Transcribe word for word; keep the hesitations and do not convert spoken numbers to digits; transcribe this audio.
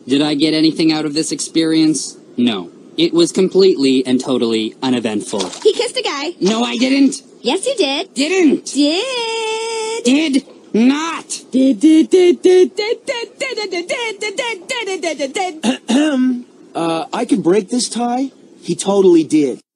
Did I get anything out of this experience? No. It was completely and totally uneventful. He kissed a guy. No, I didn't. Yes, you did. Didn't. Did. Did not. Did, did, did, did, did, did, did, did, did, did, did, did, did, did, did. Uh, I can break this tie? He totally did.